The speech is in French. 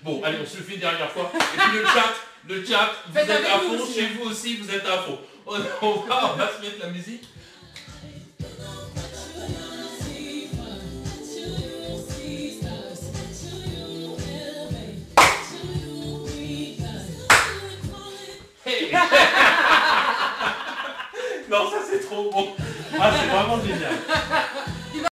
Bon, allez, on se le fait une dernière fois. Et puis le chat, vous êtes à fond, chez vous aussi, vous êtes à fond. On va se mettre la musique. Hey. Non, ça c'est trop bon. Ah, c'est vraiment génial.